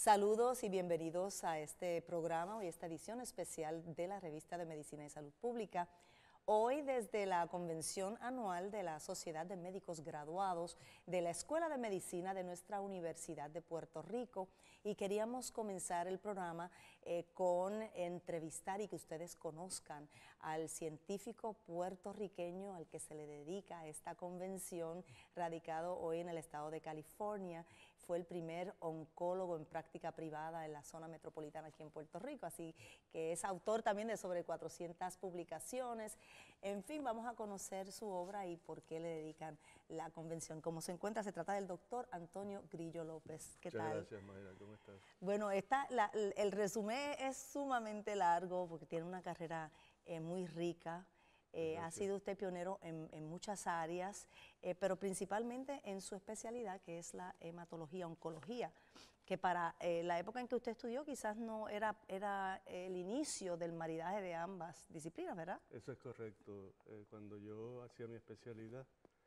Saludos y bienvenidos a este programa y esta edición especial de la Revista de Medicina y Salud Pública. Hoy desde la convención anual de la Sociedad de Médicos Graduados de la Escuela de Medicina de nuestra Universidad de Puerto Rico, y queríamos comenzar el programa con entrevistar y que ustedes conozcan al científico puertorriqueño al que se le dedica esta convención, radicado hoy en el estado de California. Fue el primer oncólogo en práctica privada en la zona metropolitana aquí en Puerto Rico, así que es autor también de sobre 400 publicaciones. En fin, vamos a conocer su obra y por qué le dedican la convención. Como se encuentra, se trata del doctor Antonio Grillo López. ¿Qué tal? Muchas gracias, Mayra. ¿Cómo estás? Bueno, el resumen es sumamente largo porque tiene una carrera muy rica. Ha sido usted pionero en muchas áreas, pero principalmente en su especialidad, que es la hematología, oncología, que para la época en que usted estudió quizás no era el inicio del maridaje de ambas disciplinas, ¿verdad? Eso es correcto. Cuando yo hacía mi especialidad,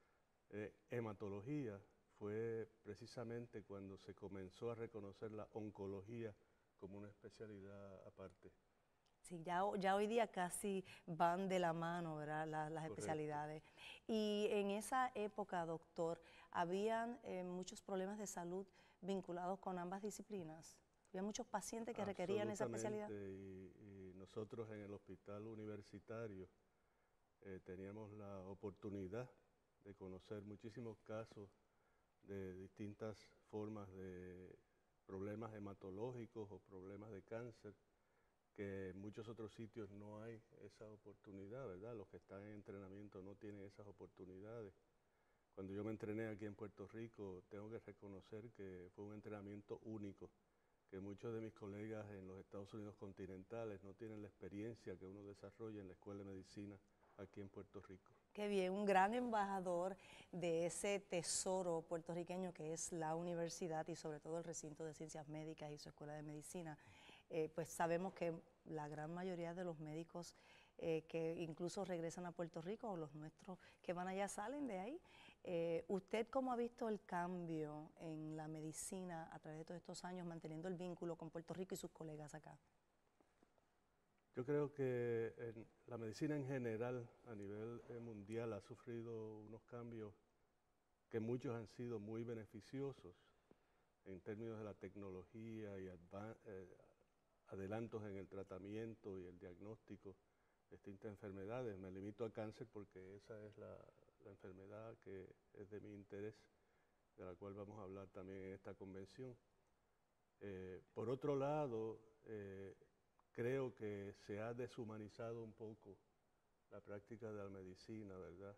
hematología, fue precisamente cuando se comenzó a reconocer la oncología como una especialidad aparte. Sí, ya hoy día casi van de la mano, ¿verdad? Las especialidades. Y en esa época, doctor, ¿habían muchos problemas de salud vinculados con ambas disciplinas? ¿Había muchos pacientes que requerían esa especialidad? Absolutamente, y nosotros en el hospital universitario teníamos la oportunidad de conocer muchísimos casos de distintas formas de problemas hematológicos o problemas de cáncer, que en muchos otros sitios no hay esa oportunidad, ¿verdad? Los que están en entrenamiento no tienen esas oportunidades. Cuando yo me entrené aquí en Puerto Rico, tengo que reconocer que fue un entrenamiento único, que muchos de mis colegas en los Estados Unidos continentales no tienen la experiencia que uno desarrolla en la Escuela de Medicina aquí en Puerto Rico. Qué bien, un gran embajador de ese tesoro puertorriqueño que es la universidad y sobre todo el recinto de ciencias médicas y su escuela de medicina. Pues sabemos que la gran mayoría de los médicos que incluso regresan a Puerto Rico, o los nuestros que van allá, salen de ahí. ¿Usted cómo ha visto el cambio en la medicina a través de todos estos años, manteniendo el vínculo con Puerto Rico y sus colegas acá? Yo creo que la medicina en general, a nivel mundial, ha sufrido unos cambios que muchos han sido muy beneficiosos en términos de la tecnología y adelantos en el tratamiento y el diagnóstico de distintas enfermedades. Me limito a cáncer porque esa es la enfermedad que es de mi interés, de la cual vamos a hablar también en esta convención. Por otro lado, creo que se ha deshumanizado un poco la práctica de la medicina, ¿verdad?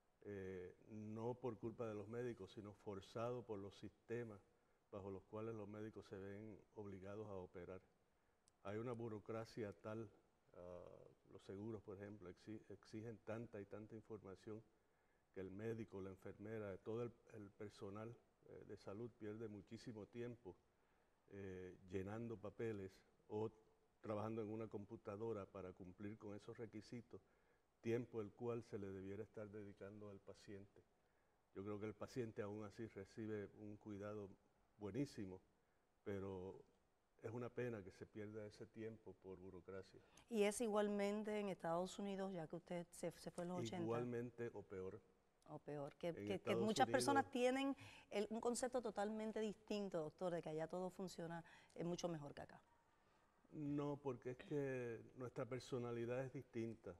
No por culpa de los médicos, sino forzado por los sistemas bajo los cuales los médicos se ven obligados a operar. Hay una burocracia tal, los seguros, por ejemplo, exigen tanta y tanta información que el médico, la enfermera, todo el personal de salud pierde muchísimo tiempo llenando papeles o trabajando en una computadora para cumplir con esos requisitos, tiempo el cual se le debiera estar dedicando al paciente. Yo creo que el paciente aún así recibe un cuidado buenísimo, pero es una pena que se pierda ese tiempo por burocracia. Y es igualmente en Estados Unidos, ya que usted se fue en los 80. Igualmente o peor. O peor, En que Estados muchas Unidos, personas tienen un concepto totalmente distinto, doctor, de que allá todo funciona mucho mejor que acá. no, porque es que nuestra personalidad es distinta.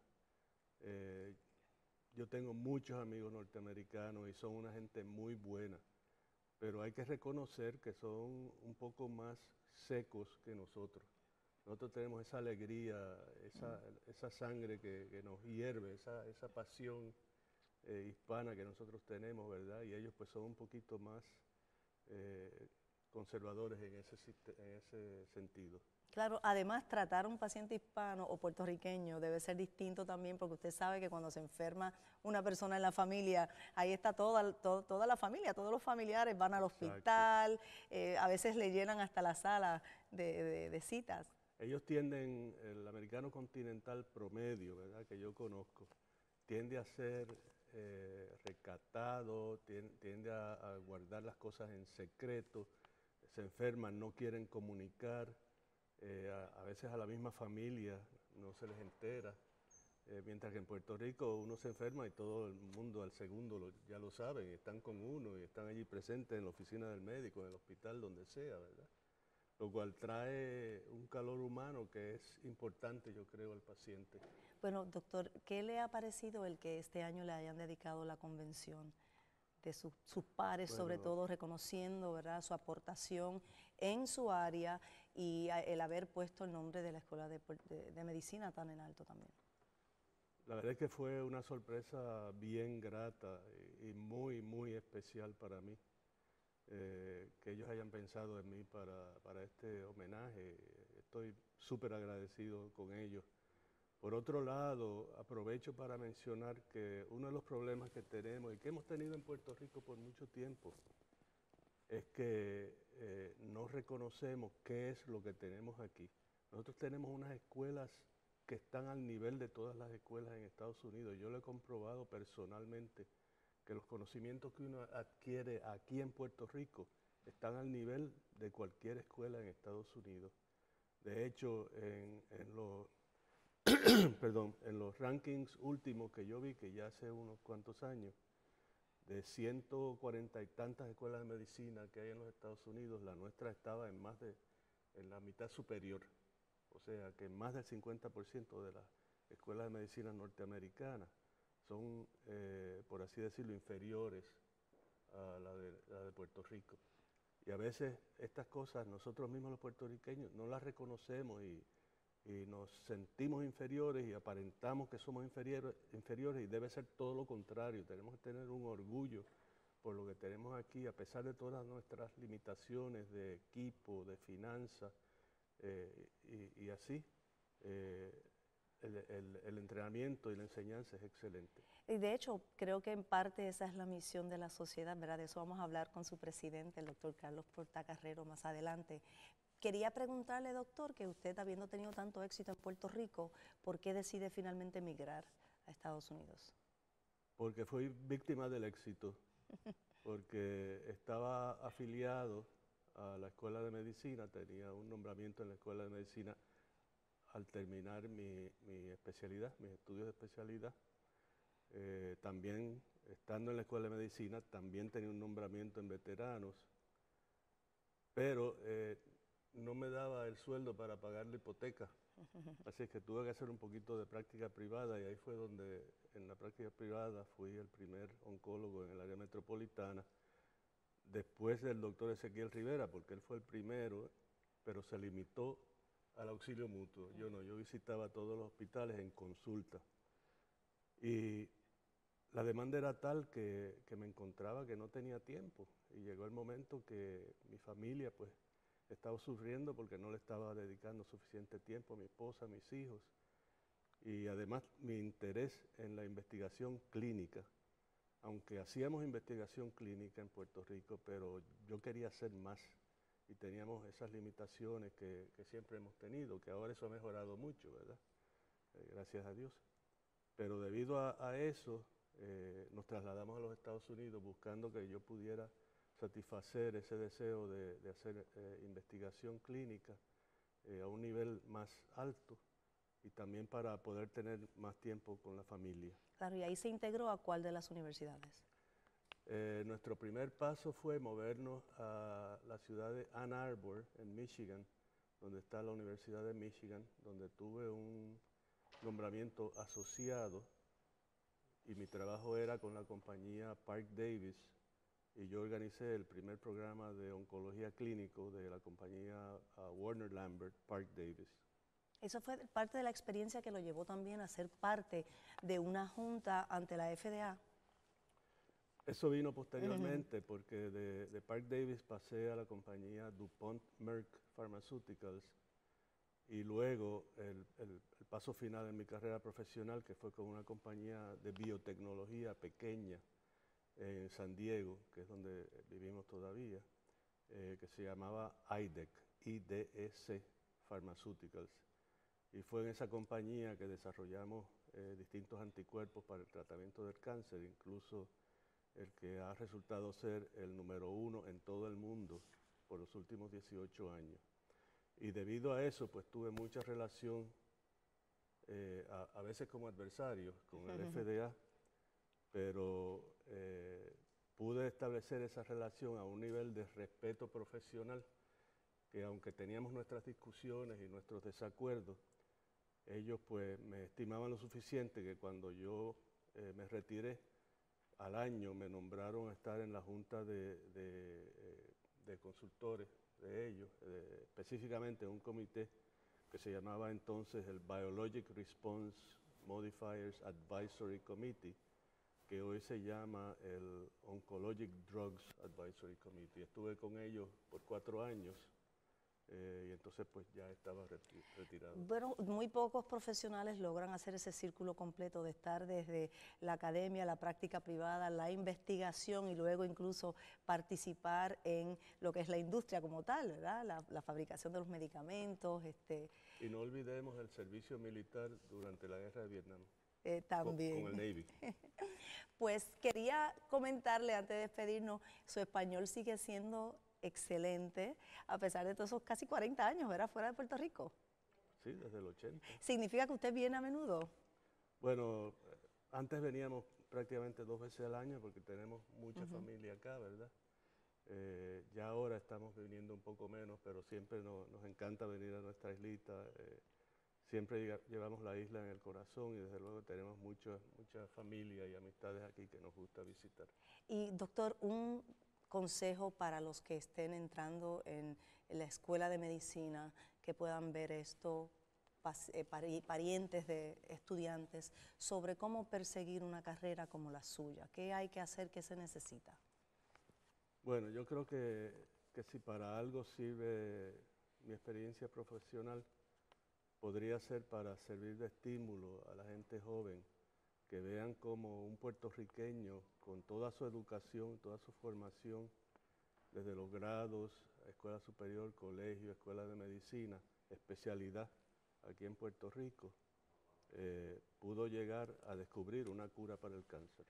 Yo tengo muchos amigos norteamericanos y son una gente muy buena, pero hay que reconocer que son un poco más secos que nosotros. Nosotros tenemos esa alegría, esa sangre que nos hierve, esa pasión hispana que nosotros tenemos, ¿verdad? Y ellos pues son un poquito más conservadores en ese sentido. Claro, además tratar a un paciente hispano o puertorriqueño debe ser distinto también, porque usted sabe que cuando se enferma una persona en la familia, ahí está toda la familia, todos los familiares van al hospital, a veces le llenan hasta la sala de citas. Ellos tienden, el americano continental promedio, ¿verdad?, que yo conozco, tiende a ser recatado, tiende a guardar las cosas en secreto, se enferman, no quieren comunicar, a veces a la misma familia no se les entera, mientras que en Puerto Rico uno se enferma y todo el mundo al segundo ya lo saben, y están con uno y están allí presentes en la oficina del médico, en el hospital, donde sea, ¿verdad? Lo cual trae un calor humano que es importante, yo creo, al paciente. Bueno, doctor, ¿qué le ha parecido el que este año le hayan dedicado la convención de sus pares, Bueno, sobre todo reconociendo, ¿verdad?, su aportación en su área y el haber puesto el nombre de la Escuela de Medicina tan en alto también? la verdad es que fue una sorpresa bien grata y muy, muy especial para mí. Que ellos hayan pensado en mí para este homenaje. Estoy súper agradecido con ellos. Por otro lado, aprovecho para mencionar que uno de los problemas que tenemos y que hemos tenido en Puerto Rico por mucho tiempo es que no reconocemos qué es lo que tenemos aquí. Nosotros tenemos unas escuelas que están al nivel de todas las escuelas en Estados Unidos. Yo lo he comprobado personalmente, que los conocimientos que uno adquiere aquí en Puerto Rico están al nivel de cualquier escuela en Estados Unidos. De hecho, en los, perdón, en los rankings últimos que yo vi, que ya hace unos cuantos años, de 140 y tantas escuelas de medicina que hay en los Estados Unidos, la nuestra estaba en la mitad superior. O sea, que más del 50% de las escuelas de medicina norteamericanas son, por así decirlo, inferiores a la de Puerto Rico. Y a veces estas cosas nosotros mismos los puertorriqueños no las reconocemos y nos sentimos inferiores y aparentamos que somos inferiores y debe ser todo lo contrario. Tenemos que tener un orgullo por lo que tenemos aquí, a pesar de todas nuestras limitaciones de equipo, de finanzas y así. El entrenamiento y la enseñanza es excelente. Y de hecho, creo que en parte esa es la misión de la sociedad, ¿verdad? De eso vamos a hablar con su presidente, el doctor Carlos Portacarrero, más adelante. Quería preguntarle, doctor, que usted, habiendo tenido tanto éxito en Puerto Rico, ¿por qué decide finalmente emigrar a Estados Unidos? Porque fui víctima del éxito, porque estaba afiliado a la Escuela de Medicina, tenía un nombramiento en la Escuela de Medicina al terminar mi especialidad, mis estudios de especialidad. También, estando en la Escuela de Medicina, también tenía un nombramiento en veteranos, pero no me daba el sueldo para pagar la hipoteca. Así que tuve que hacer un poquito de práctica privada y ahí fue donde en la práctica privada fui el primer oncólogo en el área metropolitana, después del doctor Ezequiel Rivera, porque él fue el primero, pero se limitó al auxilio mutuo. Yo no, yo visitaba todos los hospitales en consulta. Y la demanda era tal que me encontraba que no tenía tiempo y llegó el momento que mi familia pues estaba sufriendo porque no le estaba dedicando suficiente tiempo a mi esposa, a mis hijos y además mi interés en la investigación clínica, aunque hacíamos investigación clínica en Puerto Rico, pero yo quería hacer más y teníamos esas limitaciones que siempre hemos tenido, que ahora eso ha mejorado mucho, ¿verdad? Gracias a Dios. Pero debido a eso, nos trasladamos a los Estados Unidos buscando que yo pudiera satisfacer ese deseo de hacer investigación clínica a un nivel más alto y también para poder tener más tiempo con la familia. Claro, y ahí se integró a cuál de las universidades. Nuestro primer paso fue movernos a la ciudad de Ann Arbor, en Michigan, donde está la Universidad de Michigan, donde tuve un nombramiento asociado y mi trabajo era con la compañía Park Davis y yo organicé el primer programa de oncología clínico de la compañía Warner Lambert Park Davis. Eso fue parte de la experiencia que lo llevó también a ser parte de una junta ante la FDA. Eso vino posteriormente porque de Park Davis pasé a la compañía DuPont Merck Pharmaceuticals y luego el paso final en mi carrera profesional, que fue con una compañía de biotecnología pequeña en San Diego, que es donde vivimos todavía, que se llamaba IDEC Pharmaceuticals. Y fue en esa compañía que desarrollamos distintos anticuerpos para el tratamiento del cáncer, incluso el que ha resultado ser el número 1 en todo el mundo por los últimos 18 años. Y debido a eso, pues tuve mucha relación, a veces como adversario, con el FDA, pero pude establecer esa relación a un nivel de respeto profesional, que aunque teníamos nuestras discusiones y nuestros desacuerdos, ellos pues me estimaban lo suficiente que cuando yo me retiré, al año me nombraron a estar en la junta de consultores de ellos, específicamente un comité que se llamaba entonces el Biologic Response Modifiers Advisory Committee, que hoy se llama el Oncologic Drugs Advisory Committee. Estuve con ellos por 4 años y entonces pues ya estaba retirado. Bueno, muy pocos profesionales logran hacer ese círculo completo de estar desde la academia, la práctica privada, la investigación y luego incluso participar en lo que es la industria como tal, ¿verdad? La fabricación de los medicamentos. Y no olvidemos el servicio militar durante la guerra de Vietnam. También. Con el Navy. Pues quería comentarle antes de despedirnos, su español sigue siendo excelente, a pesar de todos esos casi 40 años, ¿verdad? Fuera de Puerto Rico. Sí, desde el 80. ¿Significa que usted viene a menudo? Bueno, antes veníamos prácticamente 2 veces al año porque tenemos mucha familia acá, ¿verdad? Ya ahora estamos viniendo un poco menos, pero siempre nos encanta venir a nuestra islita. Siempre llevamos la isla en el corazón y desde luego tenemos mucha familia y amistades aquí que nos gusta visitar. Y doctor, un consejo para los que estén entrando en la escuela de medicina, que puedan ver esto, parientes de estudiantes, sobre cómo perseguir una carrera como la suya. ¿Qué hay que hacer? ¿Qué se necesita? Bueno, yo creo que si para algo sirve mi experiencia profesional, podría ser para servir de estímulo a la gente joven, que vean como un puertorriqueño con toda su educación, toda su formación, desde los grados, escuela superior, colegio, escuela de medicina, especialidad aquí en Puerto Rico, pudo llegar a descubrir una cura para el cáncer.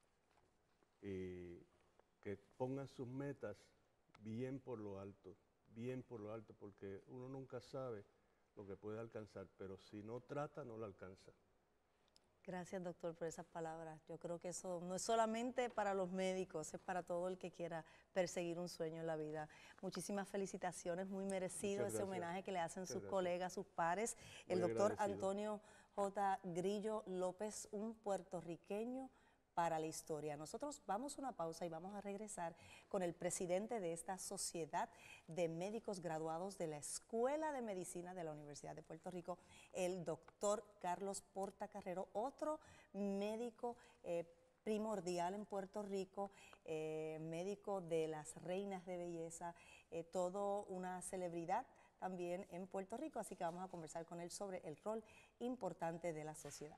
Y que pongan sus metas bien por lo alto, porque uno nunca sabe lo que puede alcanzar, pero si no trata, no lo alcanza. Gracias, doctor, por esas palabras. Yo creo que eso no es solamente para los médicos, es para todo el que quiera perseguir un sueño en la vida. Muchísimas felicitaciones, muy merecido ese homenaje que le hacen sus colegas, sus pares. El doctor Antonio J. Grillo López, un puertorriqueño para la historia. Nosotros vamos a una pausa y vamos a regresar con el presidente de esta Sociedad de Médicos Graduados de la Escuela de Medicina de la Universidad de Puerto Rico, el doctor Carlos Portacarrero, otro médico primordial en Puerto Rico, médico de las reinas de belleza, todo una celebridad también en Puerto Rico, así que vamos a conversar con él sobre el rol importante de la sociedad.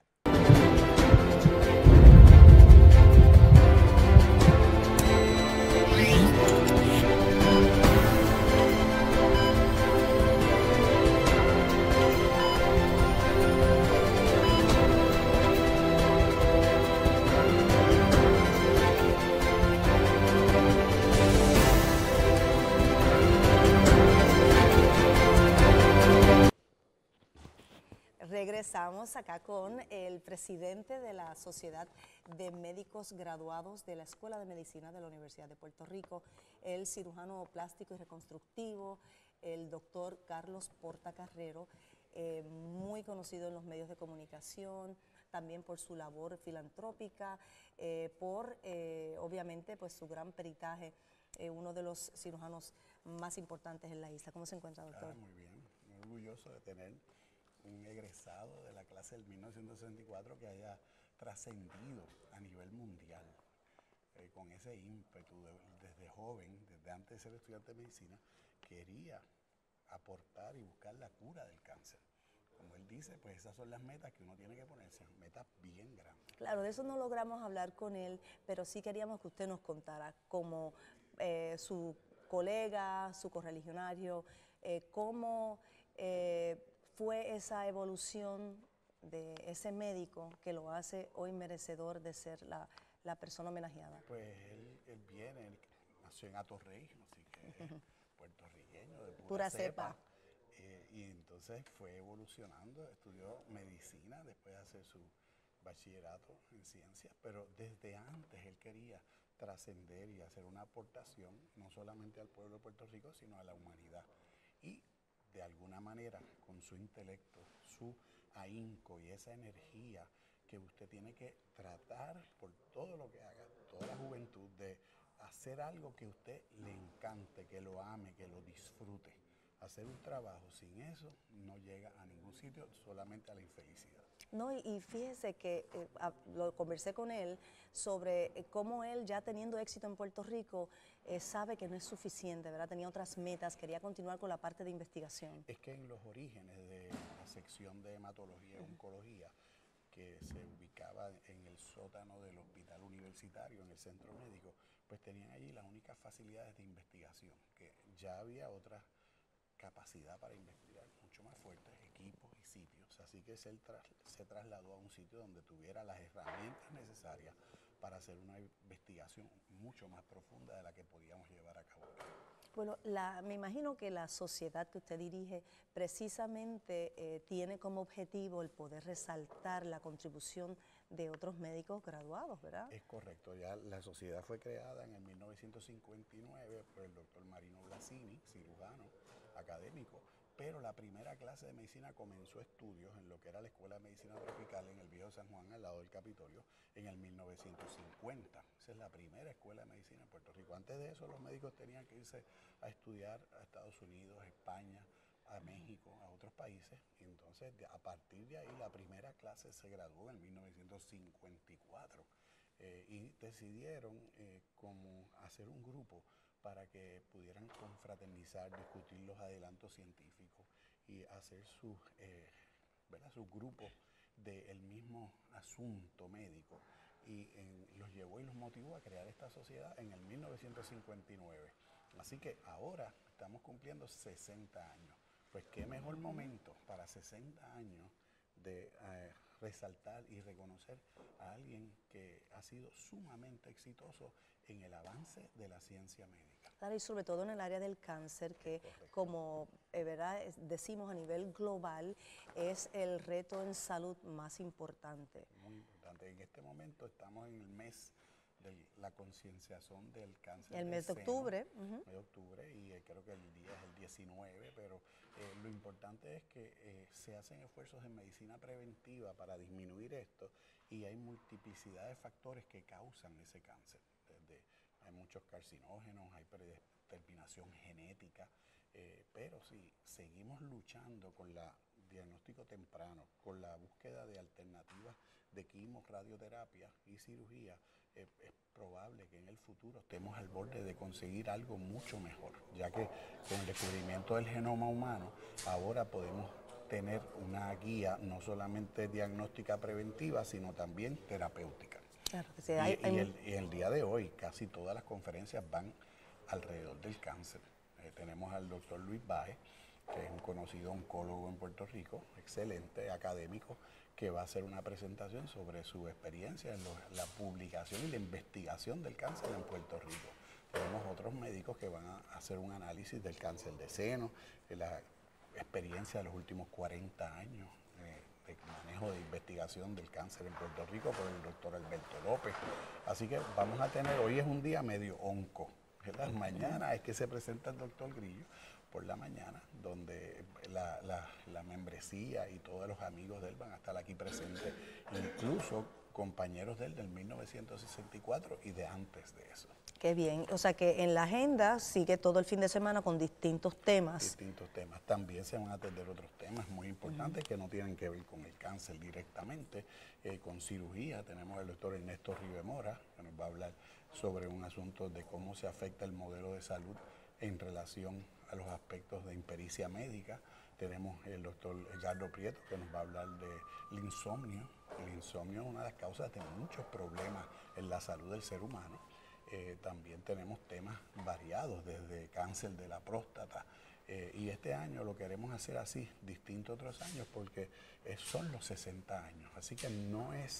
Regresamos acá con el presidente de la Sociedad de Médicos Graduados de la Escuela de Medicina de la Universidad de Puerto Rico, el cirujano plástico y reconstructivo, el doctor Carlos Portacarrero, muy conocido en los medios de comunicación, también por su labor filantrópica, por obviamente pues su gran peritaje, uno de los cirujanos más importantes en la isla. ¿Cómo se encuentra, doctor? Muy bien, muy orgulloso de tener un egresado de la clase del 1964 que haya trascendido a nivel mundial, con ese ímpetu desde joven, desde antes de ser estudiante de medicina, quería aportar y buscar la cura del cáncer. Como él dice, pues esas son las metas que uno tiene que ponerse, metas bien grandes. Claro, de eso no logramos hablar con él, pero sí queríamos que usted nos contara como su colega, su correligionario, cómo fue esa evolución de ese médico que lo hace hoy merecedor de ser la persona homenajeada. Pues él nació en Atorrey, así que puertorriqueño, de Pura cepa. Y entonces fue evolucionando, estudió medicina después de hacer su bachillerato en ciencias, pero desde antes él quería trascender y hacer una aportación no solamente al pueblo de Puerto Rico, sino a la humanidad. Y de alguna manera, con su intelecto, su ahínco y esa energía que usted tiene que tratar por todo lo que haga, toda la juventud, de hacer algo que a usted le encante, que lo ame, que lo disfrute. Hacer un trabajo sin eso no llega a ningún sitio, solamente a la infelicidad. No, y fíjese que lo conversé con él sobre cómo él, ya teniendo éxito en Puerto Rico, sabe que no es suficiente, ¿verdad? Tenía otras metas, quería continuar con la parte de investigación. Es que en los orígenes de la sección de hematología y oncología, que se ubicaba en el sótano del hospital universitario, en el centro médico, pues tenían allí las únicas facilidades de investigación, que ya había otra capacidad para investigar mucho más fuertes, equipos y sitios. Así que se trasladó a un sitio donde tuviera las herramientas necesarias para hacer una investigación mucho más profunda de la que podíamos llevar a cabo. Bueno, me imagino que la sociedad que usted dirige precisamente tiene como objetivo el poder resaltar la contribución de otros médicos graduados, ¿verdad? Es correcto, ya la sociedad fue creada en el 1959 por el doctor Marino Blasini, cirujano, académico, pero la primera clase de medicina comenzó estudios en lo que era la Escuela de Medicina Tropical en el Viejo San Juan, al lado del Capitolio, en el 1950. Esa es la primera escuela de medicina en Puerto Rico. Antes de eso, los médicos tenían que irse a estudiar a Estados Unidos, España, a México, a otros países. Y entonces, a partir de ahí, la primera clase se graduó en 1954. Y decidieron como hacer un grupo para que pudieran confraternizar, discutir los adelantos científicos y hacer sus grupos del mismo asunto médico. Y los llevó y los motivó a crear esta sociedad en el 1959. Así que ahora estamos cumpliendo 60 años. Pues qué mejor momento para 60 años de resaltar y reconocer a alguien que ha sido sumamente exitoso en el avance de la ciencia médica. Claro, y sobre todo en el área del cáncer, que como ¿verdad? Decimos a nivel global, es el reto en salud más importante. Muy importante. En este momento estamos en el mes de la concienciación del cáncer El del mes de seno, octubre. mes de octubre, y creo que el día es el 19, pero lo importante es que se hacen esfuerzos en medicina preventiva para disminuir esto, y hay multiplicidad de factores que causan ese cáncer. Hay muchos carcinógenos, hay predeterminación genética, pero si seguimos luchando con el diagnóstico temprano, con la búsqueda de alternativas de quimio, radioterapia y cirugía, es probable que en el futuro estemos al borde de conseguir algo mucho mejor, ya que con el descubrimiento del genoma humano ahora podemos tener una guía no solamente diagnóstica preventiva, sino también terapéutica. Claro que sí, Y el día de hoy casi todas las conferencias van alrededor del cáncer. Tenemos al doctor Luis Baez, que es un conocido oncólogo en Puerto Rico, excelente académico, que va a hacer una presentación sobre su experiencia en la publicación y la investigación del cáncer en Puerto Rico. Tenemos otros médicos que van a hacer un análisis del cáncer de seno, de la experiencia de los últimos 40 años de manejo de investigación del cáncer en Puerto Rico por el doctor Alberto López. Así que vamos a tener, hoy es un día medio onco, ¿verdad? Mañana es que se presenta el doctor Grillo por la mañana, donde la membresía y todos los amigos de él van a estar aquí presentes, incluso compañeros de él del 1964 y de antes de eso. Qué bien, o sea que en la agenda sigue todo el fin de semana con distintos temas. Distintos temas. También se van a atender otros temas muy importantes que no tienen que ver con el cáncer directamente, con cirugía. Tenemos al doctor Ernesto Rivemora, que nos va a hablar sobre un asunto de cómo se afecta el modelo de salud en relación a los aspectos de impericia médica. Tenemos el doctor Edgardo Prieto, que nos va a hablar del insomnio. El insomnio es una de las causas de muchos problemas en la salud del ser humano. También tenemos temas variados, desde cáncer de la próstata. Y este año lo queremos hacer así, distinto a otros años, porque son los 60 años. Así que no es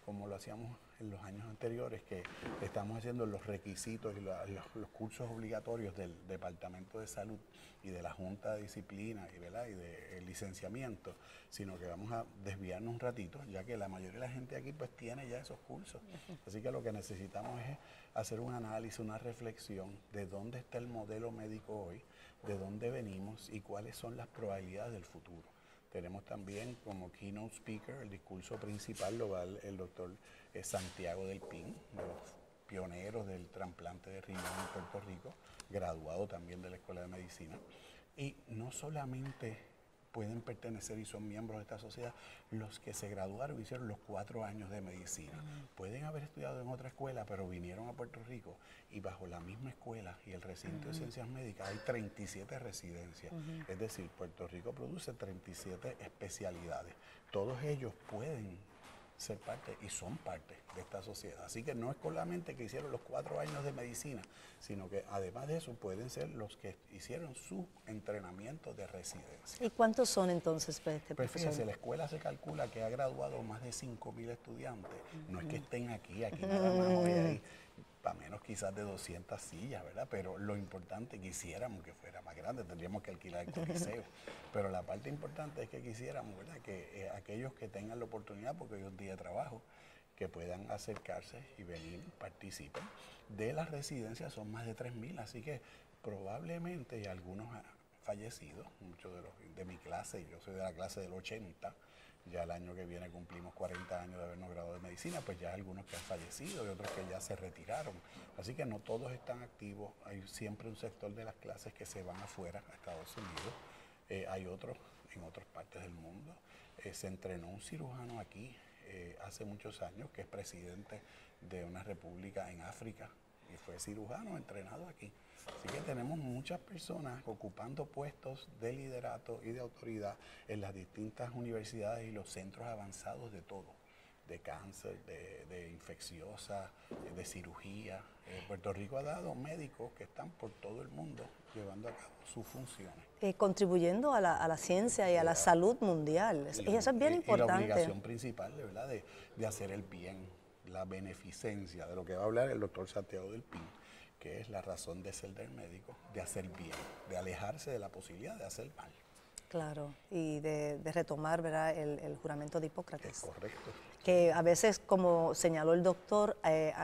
como lo hacíamos en los años anteriores, que estamos haciendo los requisitos y los cursos obligatorios del Departamento de Salud y de la Junta de Disciplina y de licenciamiento, sino que vamos a desviarnos un ratito, ya que la mayoría de la gente aquí pues tiene ya esos cursos. Así que lo que necesitamos es hacer un análisis, una reflexión de dónde está el modelo médico hoy, de dónde venimos y cuáles son las probabilidades del futuro. Tenemos también como keynote speaker, el discurso principal lo va el doctor Santiago del Pin, de los pioneros del trasplante de riñón en Puerto Rico, graduado también de la Escuela de Medicina. Y no solamente pueden pertenecer y son miembros de esta sociedad los que se graduaron y hicieron los 4 años de medicina. Pueden haber estudiado en otra escuela, pero vinieron a Puerto Rico y bajo la misma escuela y el recinto de ciencias médicas hay 37 residencias. Es decir, Puerto Rico produce 37 especialidades. Todos ellos pueden ser parte y son parte de esta sociedad. Así que no es solamente que hicieron los 4 años de medicina, sino que además de eso pueden ser los que hicieron su entrenamiento de residencia. ¿Y cuántos son entonces, Pues fíjense, la escuela se calcula que ha graduado más de 5.000 estudiantes. No es que estén aquí nada más hoy ahí, para menos quizás de 200 sillas, ¿verdad? Pero lo importante, quisiéramos que fuera más grande, tendríamos que alquilar el coliseo. Pero la parte importante es que quisiéramos, ¿verdad? Que aquellos que tengan la oportunidad, porque hoy es un día de trabajo, que puedan acercarse y venir, participen. De las residencias son más de 3.000, así que probablemente hay algunos fallecidos, muchos de mi clase, yo soy de la clase del 80, ya el año que viene cumplimos 40 años de habernos graduado de medicina, pues ya hay algunos que han fallecido y otros que ya se retiraron. Así que no todos están activos, hay siempre un sector de las clases que se van afuera, a Estados Unidos, hay otros en otras partes del mundo. Se entrenó un cirujano aquí hace muchos años que es presidente de una república en África y fue cirujano entrenado aquí. Así que tenemos muchas personas ocupando puestos de liderato y de autoridad en las distintas universidades y los centros avanzados de todo, de cáncer, de infecciosa, de cirugía. Puerto Rico ha dado médicos que están por todo el mundo llevando a cabo sus funciones. Contribuyendo a la ciencia y a la salud mundial. Y eso es bien importante. Y la obligación principal, de verdad, de hacer el bien, la beneficencia, de lo que va a hablar el doctor Santiago del Pin, que es la razón de ser del médico, de hacer bien, de alejarse de la posibilidad de hacer mal. Claro, y de retomar, ¿verdad?, el juramento de Hipócrates. Es correcto. Que a veces, como señaló el doctor,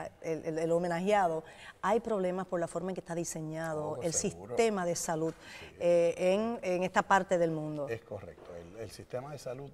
el homenajeado, hay problemas por la forma en que está diseñado el sistema de salud en esta parte del mundo. Es correcto, el sistema de salud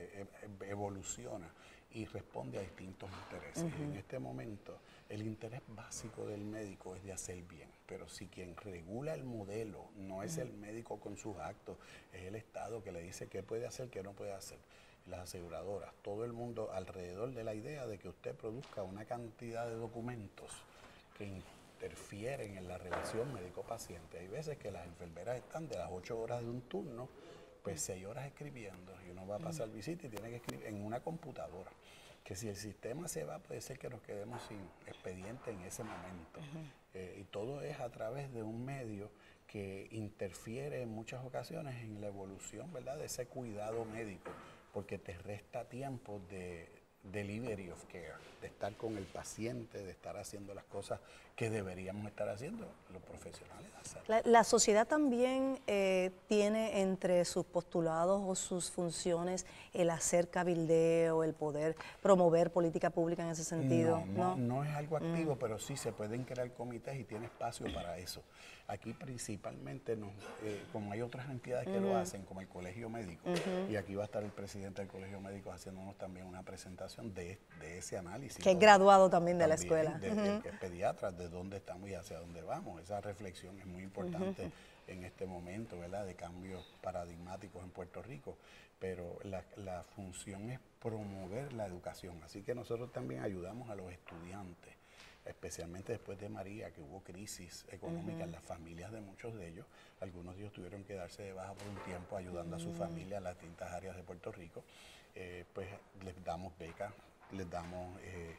evoluciona y responde a distintos intereses. En este momento, el interés básico del médico es de hacer bien, pero si quien regula el modelo no es el médico con sus actos, es el Estado que le dice qué puede hacer, qué no puede hacer. Las aseguradoras, todo el mundo alrededor de la idea de que usted produzca una cantidad de documentos que interfieren en la relación médico-paciente. Hay veces que las enfermeras están de las 8 horas de un turno, pues 6 horas escribiendo, y uno va a pasar visita y tiene que escribir en una computadora. Que si el sistema se va, puede ser que nos quedemos sin expediente en ese momento. Y todo es a través de un medio que interfiere en muchas ocasiones en la evolución, ¿verdad?, de ese cuidado médico, porque te resta tiempo de delivery of care, de estar con el paciente, de estar haciendo las cosas que deberíamos estar haciendo los profesionales. La sociedad también tiene entre sus postulados o sus funciones el hacer cabildeo, el poder promover política pública en ese sentido. No es algo activo, pero sí se pueden crear comités y tiene espacio para eso. Aquí principalmente, como hay otras entidades que lo hacen, como el Colegio Médico, y aquí va a estar el presidente del Colegio Médico haciéndonos también una presentación de ese análisis. Que es graduado también de la escuela. Que es pediatra, de dónde estamos y hacia dónde vamos. Esa reflexión es muy importante en este momento, ¿verdad?, de cambios paradigmáticos en Puerto Rico, pero la función es promover la educación. Así que nosotros también ayudamos a los estudiantes, especialmente después de María, que hubo crisis económica en las familias de muchos de ellos. Algunos de ellos tuvieron que darse de baja por un tiempo ayudando a su familia en las distintas áreas de Puerto Rico. Pues les damos becas, les damos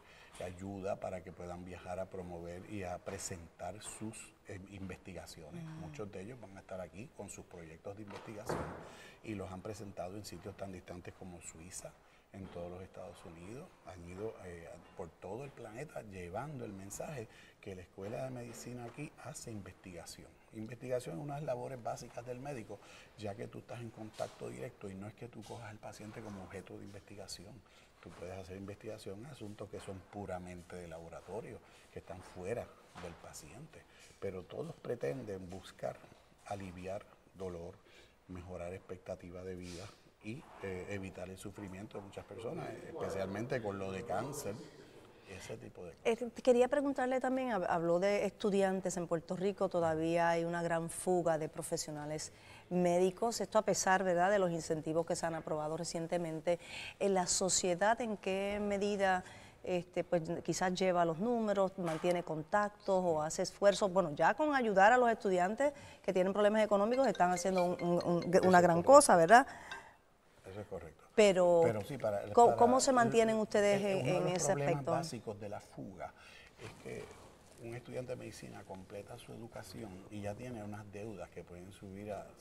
ayuda para que puedan viajar a promover y a presentar sus investigaciones. Muchos de ellos van a estar aquí con sus proyectos de investigación y los han presentado en sitios tan distantes como Suiza, en todos los Estados Unidos, han ido por todo el planeta llevando el mensaje que la Escuela de Medicina aquí hace investigación. Investigación es una de las labores básicas del médico, ya que tú estás en contacto directo y no es que tú cojas al paciente como objeto de investigación. Tú puedes hacer investigación en asuntos que son puramente de laboratorio, que están fuera del paciente, pero todos pretenden buscar aliviar dolor, mejorar expectativa de vida y evitar el sufrimiento de muchas personas, especialmente con lo de cáncer, ese tipo de cosas. Quería preguntarle también, habló de estudiantes en Puerto Rico, todavía hay una gran fuga de profesionales médicos, esto a pesar, ¿verdad?, de los incentivos que se han aprobado recientemente. ¿En la sociedad en qué medida pues quizás lleva los números, mantiene contactos o hace esfuerzos? Bueno, ya con ayudar a los estudiantes que tienen problemas económicos están haciendo una gran cosa, ¿verdad? Eso es correcto. Pero sí, ¿cómo se mantienen ustedes en ese aspecto? Uno de los problemas básicos de la fuga es que un estudiante de medicina completa su educación y ya tiene unas deudas que pueden subir a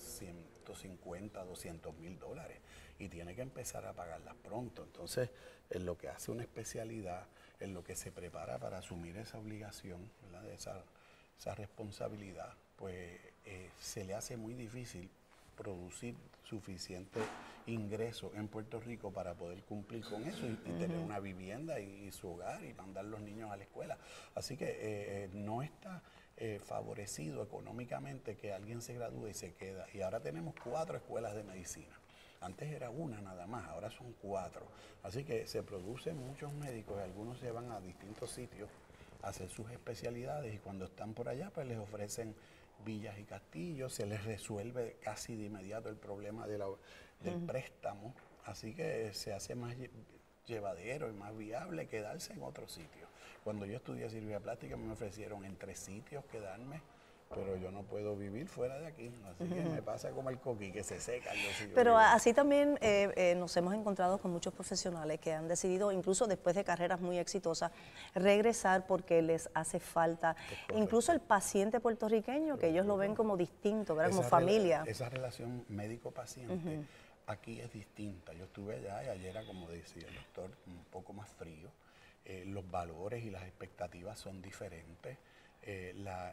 150, 200 mil dólares y tiene que empezar a pagarlas pronto. Entonces, en lo que hace una especialidad, en lo que se prepara para asumir esa obligación, ¿verdad?, esa responsabilidad, pues se le hace muy difícil producir suficiente ingreso en Puerto Rico para poder cumplir con eso y tener una vivienda y su hogar y mandar los niños a la escuela. Así que no está favorecido económicamente que alguien se gradúe y se queda. Y ahora tenemos 4 escuelas de medicina. Antes era una nada más, ahora son 4. Así que se producen muchos médicos y algunos se van a distintos sitios a hacer sus especialidades y cuando están por allá pues les ofrecen villas y castillos, se les resuelve casi de inmediato el problema del préstamo, así que se hace más llevadero y más viable quedarse en otro sitio. Cuando yo estudié cirugía plástica me ofrecieron en 3 sitios quedarme, pero yo no puedo vivir fuera de aquí, así que me pasa como el coquí, que se seca. Pero así también nos hemos encontrado con muchos profesionales que han decidido, incluso después de carreras muy exitosas, regresar porque les hace falta, incluso el paciente puertorriqueño, que ellos lo ven como distinto, ¿verdad?, como familia. Esa relación médico-paciente aquí es distinta. Yo estuve allá y allá era, como decía el doctor, un poco más frío. Los valores y las expectativas son diferentes. La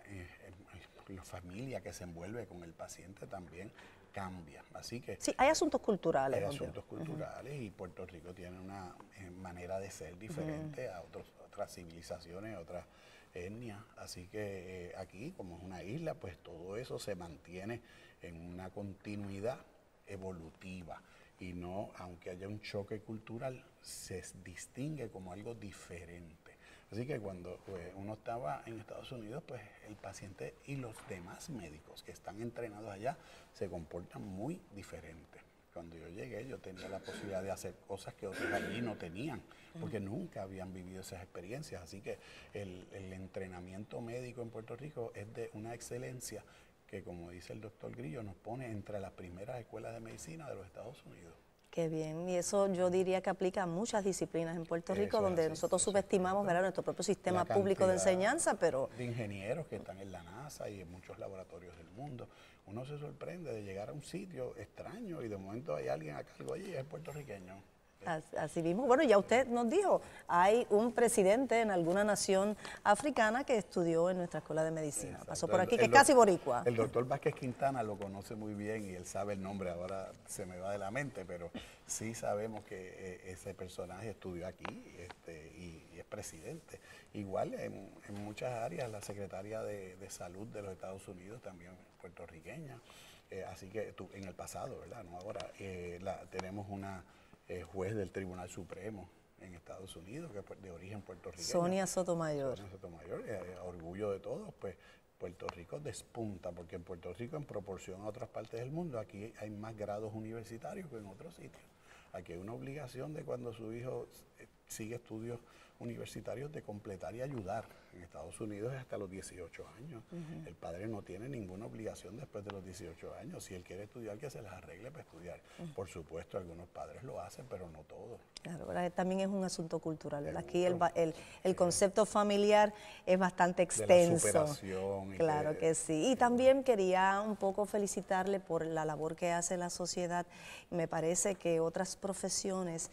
familia que se envuelve con el paciente también cambia. Así que sí, hay asuntos culturales. Hay asuntos culturales y Puerto Rico tiene una manera de ser diferente a otras civilizaciones, otras etnias. Así que aquí, como es una isla, pues todo eso se mantiene en una continuidad evolutiva y no, aunque haya un choque cultural, se distingue como algo diferente. Así que cuando uno estaba en Estados Unidos, pues el paciente y los demás médicos que están entrenados allá se comportan muy diferentes. Cuando yo llegué, yo tenía la posibilidad de hacer cosas que otros allí no tenían, porque nunca habían vivido esas experiencias. Así que el entrenamiento médico en Puerto Rico es de una excelencia que, como dice el doctor Grillo, nos pone entre las primeras escuelas de medicina de los Estados Unidos. Qué bien, y eso yo diría que aplica a muchas disciplinas en Puerto Rico, donde nosotros subestimamos, ¿verdad?, nuestro propio sistema público de enseñanza, pero de ingenieros que están en la NASA y en muchos laboratorios del mundo. Uno se sorprende de llegar a un sitio extraño y de momento hay alguien a cargo allí y es puertorriqueño. Así mismo, bueno, ya usted nos dijo, hay un presidente en alguna nación africana que estudió en nuestra escuela de medicina. Exacto. Pasó por aquí, que es casi boricua. El doctor Vázquez Quintana lo conoce muy bien y él sabe el nombre, ahora se me va de la mente, pero sí sabemos que ese personaje estudió aquí y es presidente. Igual en muchas áreas, la secretaria de Salud de los Estados Unidos también puertorriqueña, así que en el pasado, ¿verdad?, no ahora, tenemos una juez del Tribunal Supremo en Estados Unidos, que es de origen puertorriqueño. Sonia Sotomayor. Sonia Sotomayor, orgullo de todos, pues Puerto Rico despunta, porque en Puerto Rico, en proporción a otras partes del mundo, aquí hay más grados universitarios que en otros sitios. Aquí hay una obligación de cuando su hijo sigue estudios universitarios de completar y ayudar. En Estados Unidos es hasta los 18 años. El padre no tiene ninguna obligación después de los 18 años. Si él quiere estudiar, que se las arregle para estudiar. Por supuesto, algunos padres lo hacen, pero no todos. Claro, ¿verdad? También es un asunto cultural, ¿verdad? Aquí el concepto familiar es bastante extenso. De la superación. Claro que sí. Y también quería un poco felicitarle por la labor que hace la sociedad. Me parece que otras profesiones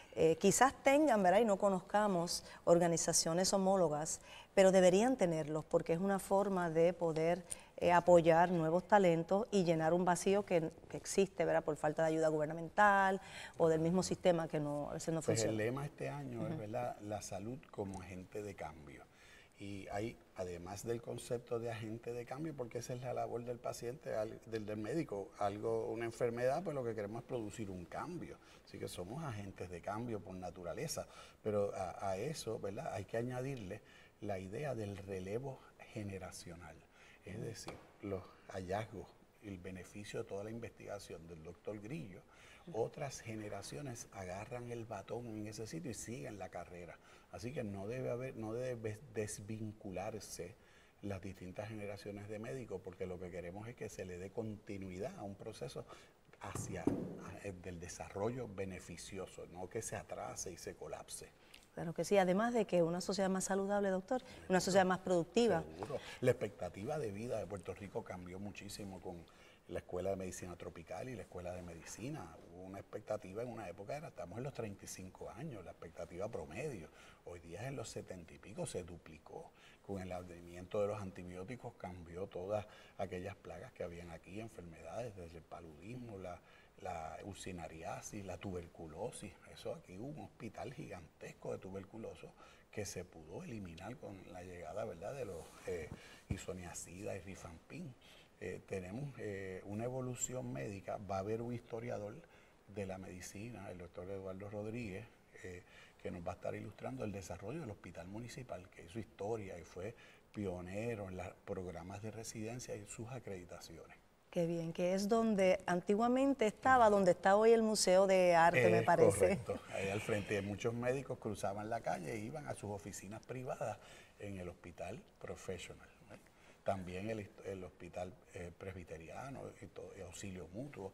quizás tengan, ¿verdad? Y no conozcamos organizaciones homólogas, pero deberían tenerlos porque es una forma de poder apoyar nuevos talentos y llenar un vacío que existe, ¿verdad? Por falta de ayuda gubernamental o del mismo sistema que a veces no funciona. El lema este año es, ¿verdad?, la salud como agente de cambio. Y hay, además del concepto de agente de cambio, porque esa es la labor del paciente, del médico, una enfermedad, pues lo que queremos es producir un cambio. Así que somos agentes de cambio por naturaleza. Pero a eso, ¿verdad?, hay que añadirle la idea del relevo generacional. Es decir, los hallazgos y el beneficio de toda la investigación del doctor Grillo, otras generaciones agarran el batón en ese sitio y siguen la carrera. Así que no debe desvincularse las distintas generaciones de médicos, porque lo que queremos es que se le dé continuidad a un proceso hacia del desarrollo beneficioso, no que se atrase y se colapse. Claro que sí, además de que una sociedad más saludable, doctor, una sociedad más productiva. Seguro. La expectativa de vida de Puerto Rico cambió muchísimo con la Escuela de Medicina Tropical y la Escuela de Medicina. Hubo una expectativa en una época, estamos en los 35 años, la expectativa promedio. Hoy día en los 70 y pico se duplicó. Con el advenimiento de los antibióticos cambió todas aquellas plagas que habían aquí, enfermedades, desde el paludismo, la ursinariasis, la tuberculosis. Eso aquí hubo un hospital gigantesco de tuberculosos que se pudo eliminar con la llegada, ¿verdad?, de los isoniazida y rifampin. Tenemos una evolución médica. Va a haber un historiador de la medicina, el doctor Eduardo Rodríguez, que nos va a estar ilustrando el desarrollo del hospital municipal, que hizo historia y fue pionero en los programas de residencia y sus acreditaciones. Qué bien, que es donde antiguamente estaba, donde está hoy el Museo de Arte, me parece. Correcto, ahí al frente. Muchos médicos cruzaban la calle e iban a sus oficinas privadas en el Hospital Professional. También el Hospital Presbiteriano y Auxilio Mutuo,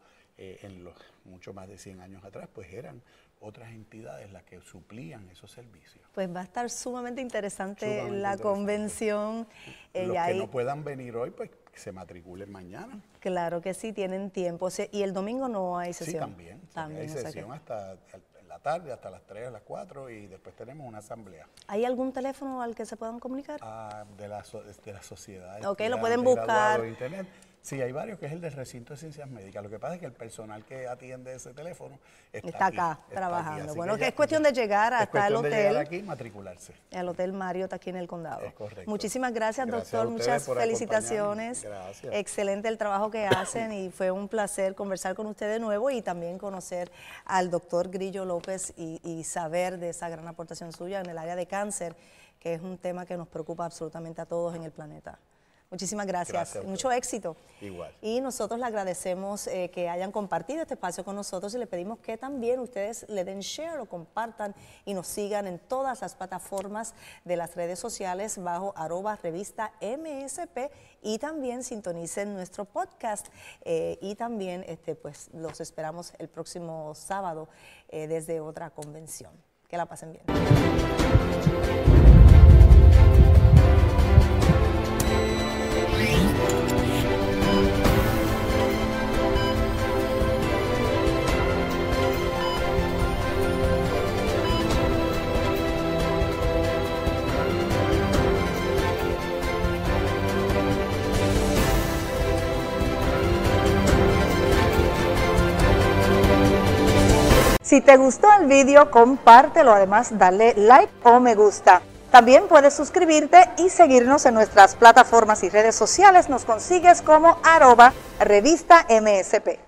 mucho más de 100 años atrás, pues eran otras entidades las que suplían esos servicios. Pues va a estar sumamente interesante la convención. Los que no puedan venir hoy, pues que se matriculen mañana. Claro que sí, tienen tiempo. Y el domingo no hay sesión. Sí, también hay sesión hasta la tarde, hasta las 3 o las 4, y después tenemos una asamblea. ¿Hay algún teléfono al que se puedan comunicar? De la sociedad. Ok, lo pueden buscar. De internet. Sí, hay varios, que es el del Recinto de Ciencias Médicas. Lo que pasa es que el personal que atiende ese teléfono está acá trabajando. Bueno, que es cuestión de llegar hasta el hotel. De llegar aquí y matricularse. El Hotel Marriott aquí en el condado. Es correcto. Muchísimas gracias, doctor. Muchas felicitaciones. Gracias. Excelente el trabajo que hacen y fue un placer conversar con usted de nuevo y también conocer al doctor Grillo López y saber de esa gran aportación suya en el área de cáncer, que es un tema que nos preocupa absolutamente a todos en el planeta. Muchísimas gracias. Mucho éxito. Igual. Y nosotros le agradecemos que hayan compartido este espacio con nosotros y le pedimos que también ustedes le den share o compartan y nos sigan en todas las plataformas de las redes sociales bajo @revista MSP y también sintonicen nuestro podcast y también pues los esperamos el próximo sábado desde otra convención. Que la pasen bien. Si te gustó el video, compártelo, además dale like o me gusta. También puedes suscribirte y seguirnos en nuestras plataformas y redes sociales. Nos consigues como @revista MSP.